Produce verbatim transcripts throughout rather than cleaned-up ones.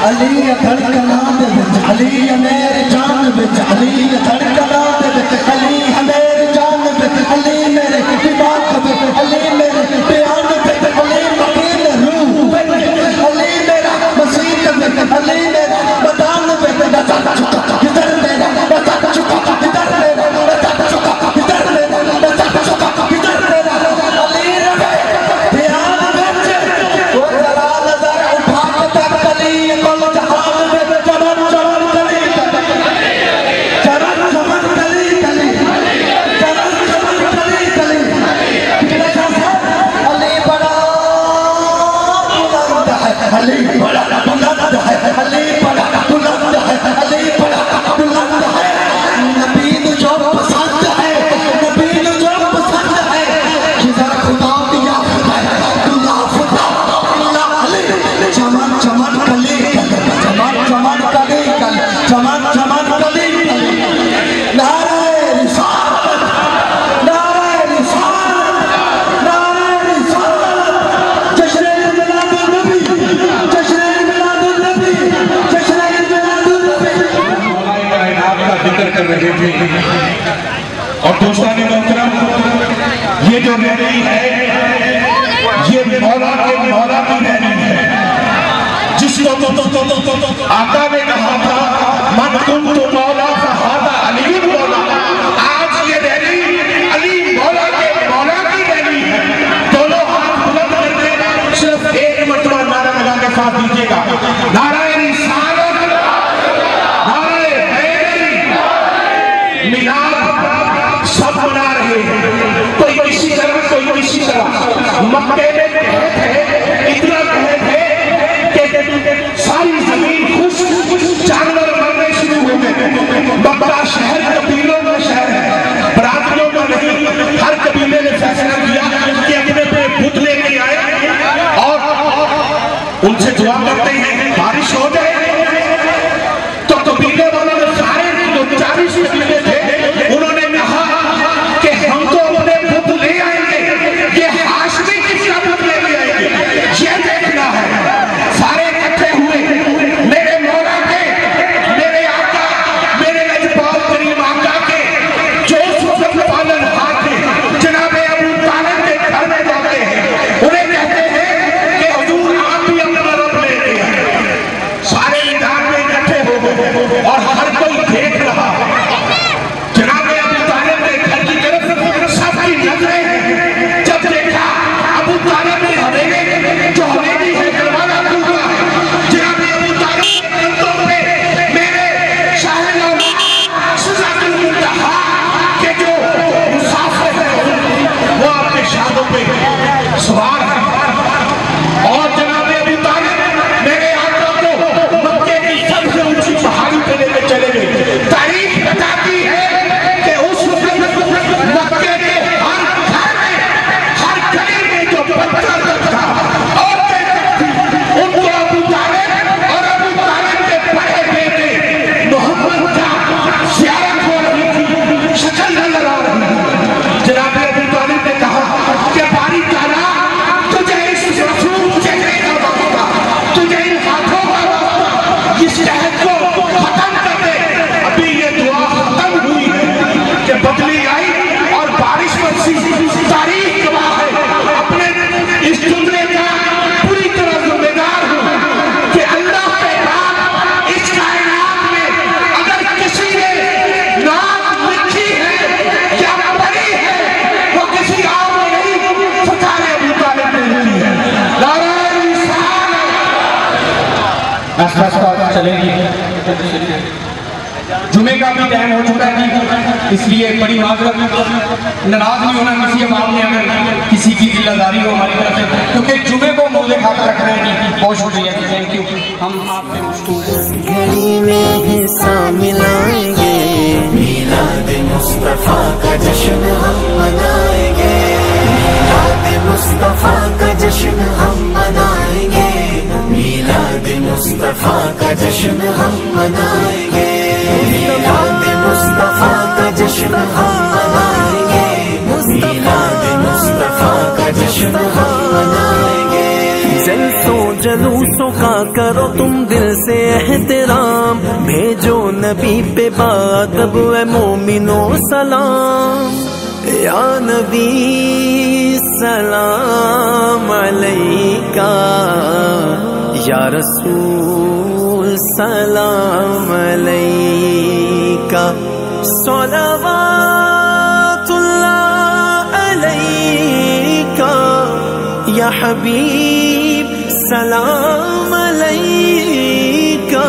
علی دھڑکنا دے وچ علی میرے جان وچ علی دھڑکنا دے وچ علی میرے جان وچ علی میرے دماغ وچ علی میرے بیان وچ علی مکین روح وچ علی میرا مسیح وچ علی میرا بدن وچ بتا چکا ادھر میرا بتا چکا ادھر میرا بتا چکا ادھر میرا بتا چکا ادھر میرا علی رہے بیان وچ وہ ذرا نظر اٹھا کے تک علی کل جہان میں چمن چمن کلی چمن چمن کلی کلی چمن چمن کلی کلی علی بڑا بلند ہے علی بڑا بلند ہے علی بڑا بلند ہے علی بڑا بلند ہے نبی نو جو پسند ہے نبی نو جو پسند ہے کدھر خدا دیا خدا اللہ خدا اللہ علی چمن چمن کلی کلی چمن چمن کلی کلی چمن چمن کلی کلی نعرہ رسالت نعرہ رسالت نعرہ رسالت جشن میلاد النبی جشن میلاد النبی جشن میلاد النبی مولا کائنات کا ذکر کر رہے تھے اور دوستان محترم یہ جو ریلی ہے یہ مولا کے مولا کی ریلی ہے جس کو آقا نے کہا تھا من کنت مولا فہذا علی مولا آج یہ ریلی علی مولا کے مولا کی ریلی ہے دونوں ہاتھ بلند کر کے صرف ایک مرتبہ نعرہ لگا کے ساتھ دیجئے گا نعرہ رسالت نعرہ حیدری میلاد سب منا رہے ہیں کوئی کسی طرح کوئی کسی طرح مکے میں کہت ہے اتنا کہت ہے کہ ساری زمین خوش جانور مرنے شروع ہو گئے مکہ شہر قبیلوں کا شہر ہے برادریوں کا نہیں ہر قبیلے نے فیصلہ کیا کہ اپنے پہ بت لے کے آئے اور ان سے دعا کرتے ہیں بارش ہو جائے تو قبیلے والوں نے سارے جو چالیس قبیلے تھے انہوں نے کہا کہ ہم تو اپنے بت لے آئیں گے یہ ہاشمی کس کا بت لے کے آئیں گے یہ دیکھنا ہے سارے اکٹھے ہوئے میرے مولا کے میرے آقا میرے اجبال کریم آقا کے جو سفر پالن ہاتھ ہیں جناب ابو طالب کے گھر میں جاتے ہیں انہیں کہتے ہیں کہ حضور آپ بھی اپنا رب لے کے ہیں سارے میدان میں اکٹھے ہو گئے اور ہر کوئی دیکھ رہا جناب ابو طالب کے گھر کی طرف سب کی نظریں ہیں جب دیکھا ابو طالب نے حویلی جو حویلی ہے دروازہ کھلا ہے جناب ابو طالب کے کندھوں پہ میرے شاہ نامہ سزاد المنتہا کے جو مسافر ہیں وہ اپنے شادوں پہ سوار ہیں اور جناب ابو طالب میرے آقا کو مکے کی سب سے اونچی پہاڑی پہ لے کے چلے گئے تاریخ بتاتی ہے کہ اس وقت مکے کے ہر گھر میں ہر گلی میں جو پتھر تھا عورتیں تھیں ان کو ابو طالب اور ابو طالب کے بڑے بیٹے محمد کا زیارت ہو رہی تھی شکل نظر آ رہی تھی جناب ابو طالب نے کہا کہ باری تعالیٰ تجھے اس رسول چہرے کا واسطہ تجھے ان ہاتھوں کا واسطہ اس شہد کو ختم کر دے ابھی یہ دعا ختم ہوئی ہے کہ بدلی آئی اور بارش برسی تاریخ گواہ ہے اپنے اس جملے کا پوری طرح ذمہ دار ہوں کہ اللہ کے بعد اس کائنات میں اگر کسی نے نام لکھی ہے یا پڑھی ہے وہ کسی اور نے نہیں سرکار ابو طالب نے لکھی ہے نعرہ رسالت آستا آستا چلیں گے جمعے کا بھی ٹائم ہو چکا ہے اس لیے بڑی معذرت ناراض نہیں ہونا کسی اب آپ نے اگر کسی کی دل داری ہو ہماری طرف سے کیونکہ جمعے کو موزے کھا کر رکھ رہے ہیں بہت شکریہ تھینک یو ہم آپ سے گھڑی میں حصہ ملائیں گے میلاد مصطفیٰ کا جشن ہم منائیں گے میلاد مصطفیٰ کا جشن ہم منائیں گے میلاد مصطفیٰ کا جشن ہم منائیں گے میلاد مصطفیٰ کا جشن ہم منائیں گے میلاد مصطفیٰ کا جشن ہم منائیں گے جلسوں جلوسوں کا کرو تم دل سے احترام، بھیجو نبی پہ بادب اے مومنو سلام، یا نبی سلام علیکہ، یا رسول سلام علیکہ، صلوات اللہ علیکہ، یا حبیب سلام علیکہ۔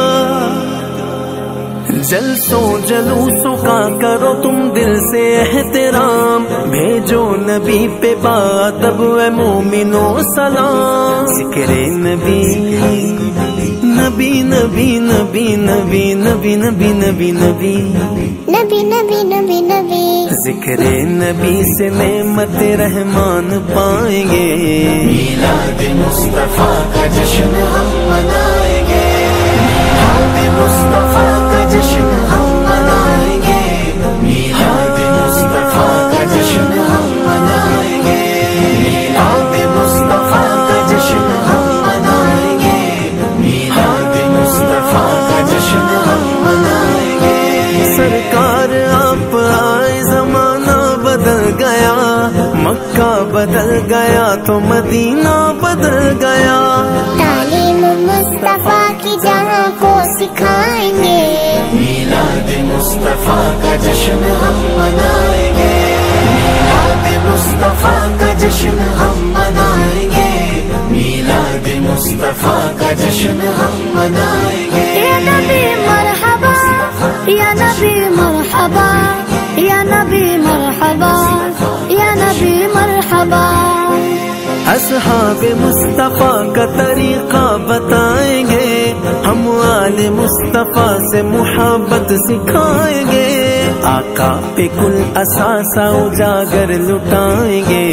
جلسوں جلوسوں کا کرو تم دل سے احترام، بھیجو نبی پہ بادب اے مومنو سلام، ذکر نبی نبی نبی نبی نبی نبی نبی نبی نبی نبی نبی نبی نبی ذکر نبی سے نعمت رحمان پائیں گے، میلاد مصطفیٰ کا جشن ہم منائیں گے، میلاد مصطفیٰ کا جشن ہم منائیں گے، میلاد مصطفیٰ کا جشن ہم منائیں گے، میلاد مصطفیٰ کا جشن ہم منائیں گے، میلاد مصطفیٰ کا جشن ہم منائیں گے۔ سرکار آپ آئے زمانہ بدل گیا، مکہ بدل گیا تو مدینہ بدل گیا، تعلیم مصطفیٰ کی جہاں کو سکھائیں گے، میلاد مصطفیٰ کا جشن ہم منائیں گے، میلاد مصطفیٰ کا جشن ہم منائیں گے، میلاد مصطفیٰ کا جشن ہم منائیں گے۔ یا نبی مرحبا، یا نبی مرحبا، یا نبی مرحبا، یا نبی مرحبا۔ اصحاب مصطفیٰ کا طریقہ بتائیں گے، ہم آل مصطفیٰ سے محبت سکھائیں گے، آقا پہ کل اثاثہ اجاگر لٹائیں گے،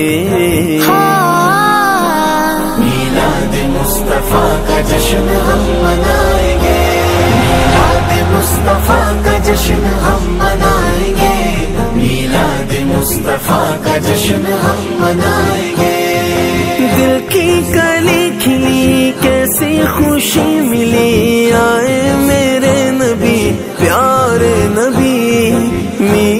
میلاد مصطفیٰ کا جشن ہم منائیں گے، میلاد مصطفیٰ کا جشن ہم منائیں گے، میلاد مصطفیٰ کا جشن ہم منائیں گے۔ دل کی کلی کھلی کیسی خوشی ملی، آئے میرے نبی پیارے نبی،